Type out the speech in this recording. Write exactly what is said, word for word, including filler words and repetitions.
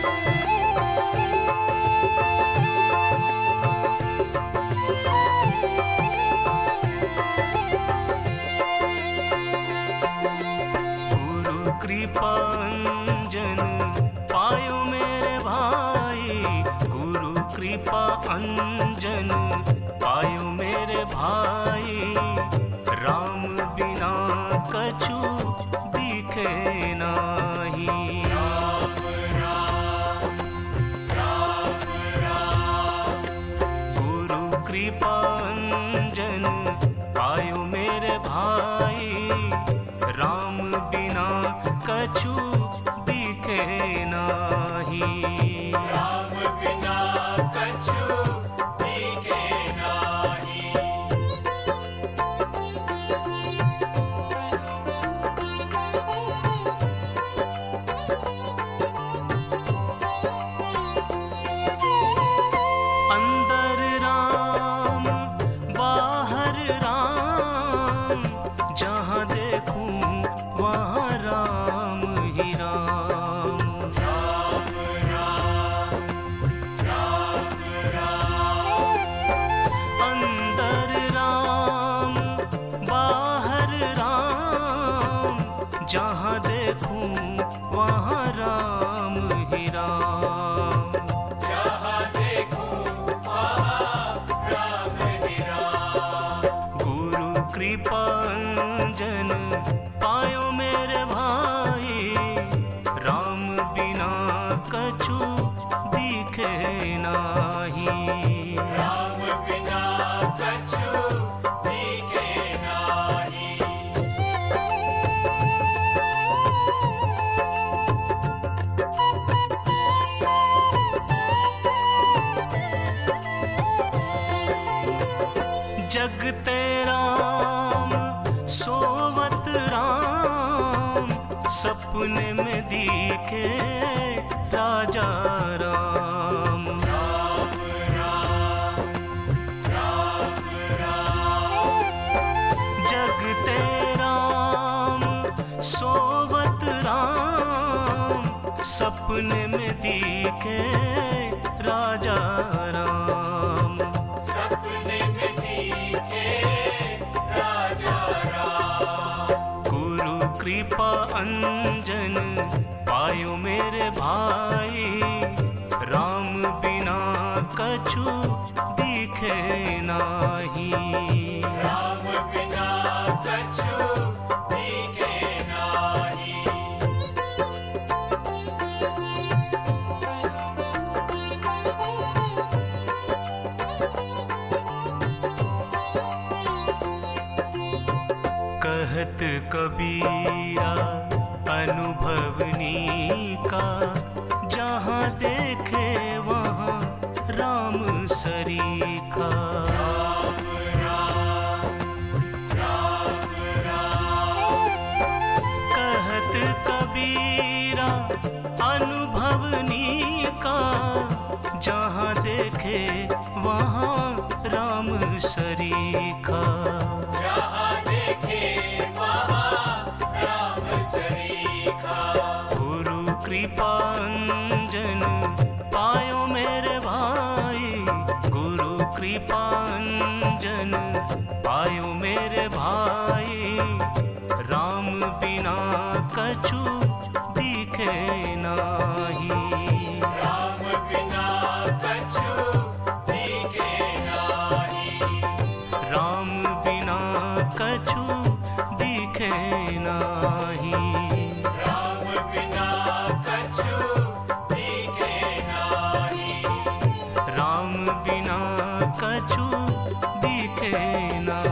कृपा अंजन पायो मेरे भाई, गुरु कृपा अंजन पायो मेरे भाई। राम बिना कछु दिखे नाही। राम राम राम राम। गुरु कृपा अंजन पायो मेरे भाई, राम बिना कछु दिखे नाही। राम बिना कछु दिखे नाही। अंदर राम बाहर राम, जहाँ देखूं वहाँ राम ही राम। राम राम राम राम। अंदर राम बाहर राम, जहाँ देखूं वहाँ राम ही राम। जहाँ देखूं वहाँ राम ही राम। गुरु कृपा अंजन पायो मेरे भाई, राम बिना कछु दिखे नाही। राम बिना कछु दिखे नाही। जगते राम सोवत राम, सपने में दिखे राजा राम। राम राम राम राम। जगते राम सोवत राम, सपने में दिखे राजा राम। सपने में दिखे राजा राम। गुरु कृपा अंजन पायो मेरे भाई, राम बिना कछु दिखे नाही। राम बिना कछु दिखे नाही। कहत कबीरा अनुभवनी का, जहाँ देखे वहाँ राम सरीखा। राम राम राम राम। कहत कबीरा अनुभवनी का, जहाँ देखे वहाँ राम सरीखा। जहाँ देखे वहाँ राम सरीखा। गुरु कृपा अंजन पायो मेरे भाई, गुरु कृपा अंजन पायो मेरे भाई। राम बिना कछु दिखे नाही। राम बिना कछु दिखे नाही। राम बिना कछु दिखे नाही। राम बिना कछु दिखे नाही। राम बिना कछु दिखे नाही।